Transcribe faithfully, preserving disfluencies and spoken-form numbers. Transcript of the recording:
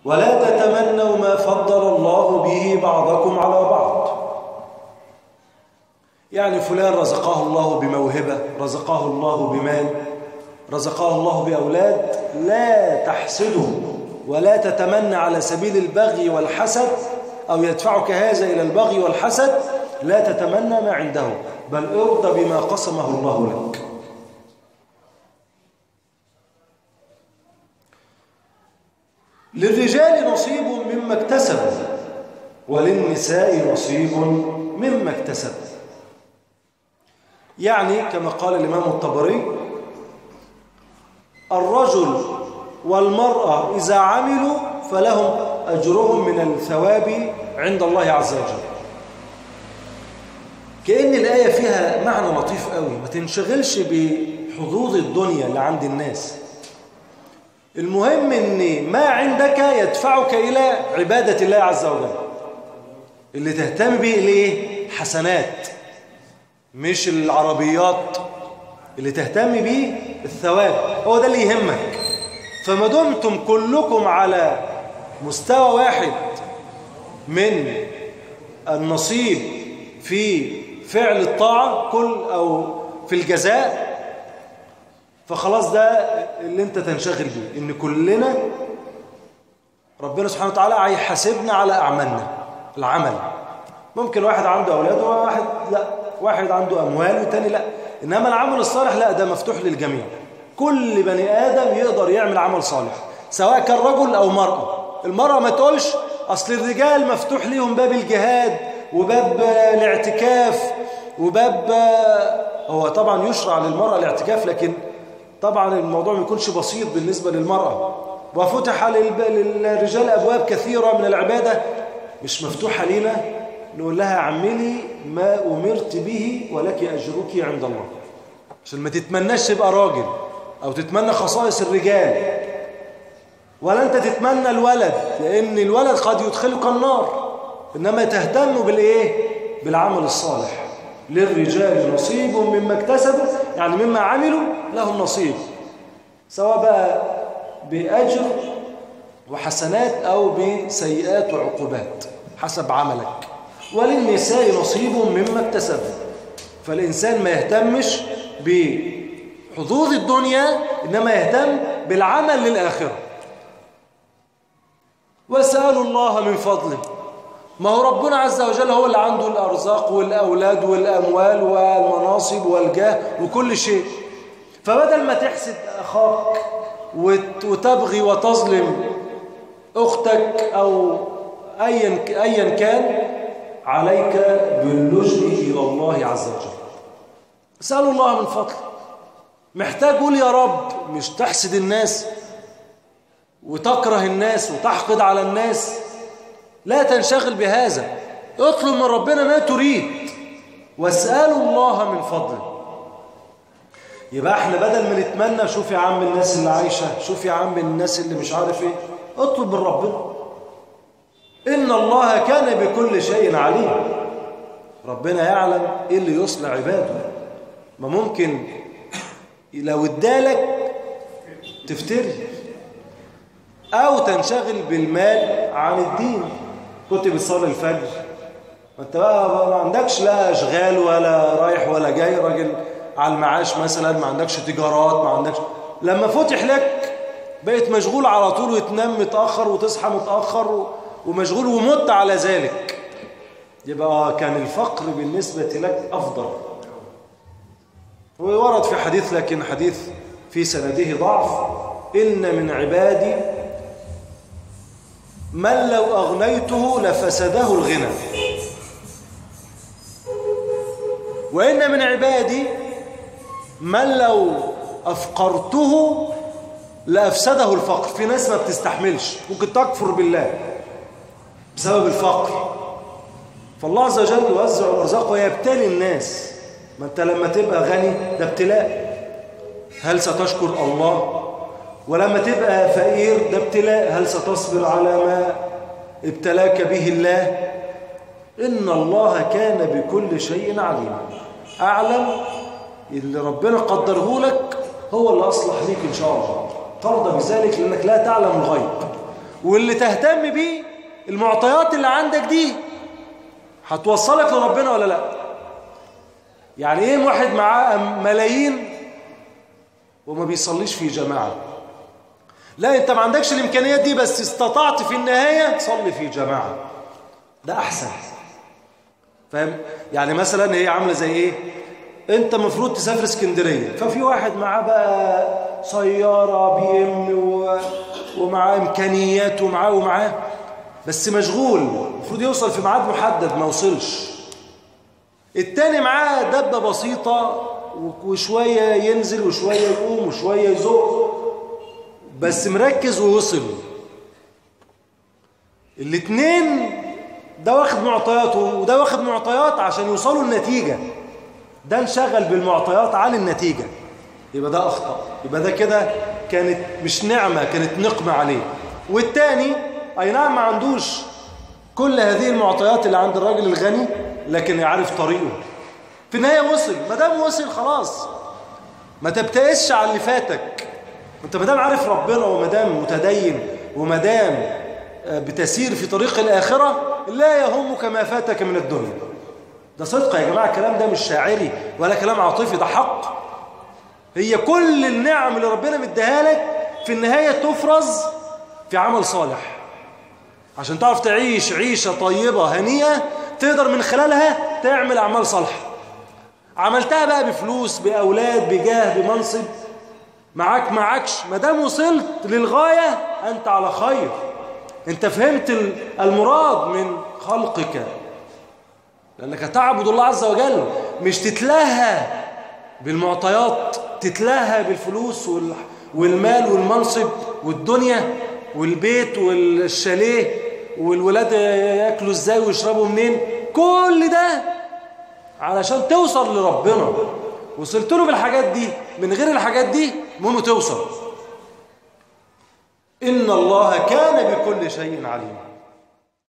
ولا تتمنوا ما فضل الله به بعضكم على بعض. يعني فلان رزقه الله بموهبة، رزقه الله بمال، رزقه الله بأولاد، لا تحسده ولا تتمنى على سبيل البغي والحسد أو يدفعك هذا إلى البغي والحسد. لا تتمنى ما عنده، بل ارضى بما قسمه الله لك. للرجال نصيب مما اكتسبوا وللنساء نصيب مما اكتسبوا. يعني كما قال الإمام الطبري: الرجل والمرأة إذا عملوا فلهم أجرهم من الثواب عند الله عز وجل. كأن الآية فيها معنى لطيف قوي، ما تنشغلش بحظوظ الدنيا اللي عند الناس. المهم ان ما عندك يدفعك إلى عبادة الله عز وجل، اللي تهتم به ليه؟ حسنات، مش العربيات. اللي تهتم به الثواب، هو ده اللي يهمك. فما دمتم كلكم على مستوى واحد من النصيب في فعل الطاعة كل أو في الجزاء، فخلاص ده اللي انت تنشغل به، ان كلنا ربنا سبحانه وتعالى هيحاسبنا على أعمالنا. العمل ممكن واحد عنده أولاد وواحد لا، واحد عنده أموال وتاني لا، إنما العمل الصالح لا، ده مفتوح للجميع. كل بني آدم يقدر يعمل عمل صالح، سواء كان رجل أو مرأة. المرأة ما تقولش أصل الرجال مفتوح ليهم باب الجهاد وباب الاعتكاف وباب، هو طبعا يشرع للمرأة الاعتكاف، لكن طبعا الموضوع ما يكونش بسيط بالنسبة للمرأة. وفتح للرجال أبواب كثيرة من العبادة مش مفتوحة لنا، نقول لها اعملي ما أمرت به ولك أجرك عند الله، عشان ما تتمناش تبقى راجل أو تتمنى خصائص الرجال، ولا أنت تتمنى الولد، لأن الولد قد يدخلك النار. إنما تهتم بالإيه؟ بالعمل الصالح. للرجال نصيب مما اكتسبوا، يعني مما عملوا لهم نصيب، سواء بقى بأجر وحسنات أو بسيئات وعقوبات حسب عملك. وللنساء نصيب مما اكتسبوا. فالإنسان ما يهتمش بحظوظ الدنيا، إنما يهتم بالعمل للآخرة. واسألوا الله من فضله. ما هو ربنا عز وجل هو اللي عنده الأرزاق والأولاد والأموال والمناصب والجاه وكل شيء. فبدل ما تحسد أخاك وتبغي وتظلم أختك أو أيا أيا كان، عليك باللجوء إلى الله عز وجل. اسألوا الله من فضله. محتاج قول يا رب، مش تحسد الناس وتكره الناس وتحقد على الناس. لا تنشغل بهذا، اطلب من ربنا ما تريد. واسألوا الله من فضله. يبقى احنا بدل ما نتمنى شوف يا عم الناس اللي عايشة، شوف يا عم الناس اللي مش عارف ايه، اطلب من ربنا. إن الله كان بكل شيء عليم. ربنا يعلم ايه اللي يصلح عباده. ما ممكن لو ادالك تفتري أو تنشغل بالمال عن الدين. كنت بتصلي الفجر، انت بقى ما عندكش لا اشغال ولا رايح ولا جاي، راجل على المعاش مثلا، ما عندكش تجارات، ما عندكش، لما فتح لك بقيت مشغول على طول، وتنام متأخر وتصحى متأخر ومشغول ومت على ذلك. يبقى كان الفقر بالنسبة لك أفضل. وورد في حديث، لكن حديث في سنده ضعف: إن من عبادي من لو أغنيته لفسده الغنى، وإن من عبادي من لو أفقرته لأفسده الفقر. في ناس ما بتستحملش، ممكن تكفر بالله بسبب الفقر، فالله عز وجل يوزع الأرزاق ويبتلي الناس. ما أنت لما تبقى غني ده ابتلاء، هل ستشكر الله؟ ولما تبقى فقير ده ابتلاء، هل ستصبر على ما ابتلاك به الله؟ إن الله كان بكل شيء عليم. أعلم اللي ربنا قدره لك هو اللي أصلح ليك إن شاء الله. ترضى بذلك لأنك لا تعلم الغيب، واللي تهتم بيه المعطيات اللي عندك دي هتوصلك لربنا ولا لا؟ يعني ايه واحد معاه ملايين وما بيصليش في جماعة؟ لا، انت ما عندكش الامكانيات دي بس استطعت في النهاية تصلي في جماعة، ده احسن. فاهم؟ يعني مثلا هي عاملة زي ايه؟ انت مفروض تسافر اسكندرية، ففي واحد معاه بقى سيارة بي ام و... ومعاه امكانيات ومعاه ومعاه بس مشغول، المفروض يوصل في ميعاد محدد ما وصلش. التاني معاه دبة بسيطة وشوية ينزل وشوية يقوم وشوية يزق بس مركز ووصل. الاتنين ده واخد معطيات وده واخد معطيات عشان يوصلوا النتيجة، ده انشغل بالمعطيات عن النتيجة، يبقى ده أخطأ، يبقى ده كده كانت مش نعمة، كانت نقمة عليه. والتاني أي نعم ما عندوش كل هذه المعطيات اللي عند الراجل الغني لكن يعرف طريقه، في النهاية وصل. ما دام وصل خلاص، ما تبتئسش على اللي فاتك. انت ما دام عارف ربنا وما دام متدين وما دام بتسير في طريق الآخرة لا يهمك ما فاتك من الدنيا. ده صدق يا جماعة، الكلام ده مش شاعري ولا كلام عاطفي، ده حق. هي كل النعم اللي ربنا مديها لك في النهاية تفرز في عمل صالح عشان تعرف تعيش عيشة طيبة هنيئة تقدر من خلالها تعمل أعمال صالحة. عملتها بقى بفلوس، بأولاد، بجاه، بمنصب، معاك معاكش، ما دام وصلت للغاية أنت على خير. أنت فهمت المراد من خلقك، لأنك تعبد الله عز وجل، مش تتلهى بالمعطيات، تتلهى بالفلوس والمال والمنصب والدنيا والبيت والشاليه والولاد ياكلوا ازاي ويشربوا منين. كل ده علشان توصل لربنا، وصلت له بالحاجات دي. من غير الحاجات دي المهم توصل. إن الله كان بكل شيء عليم.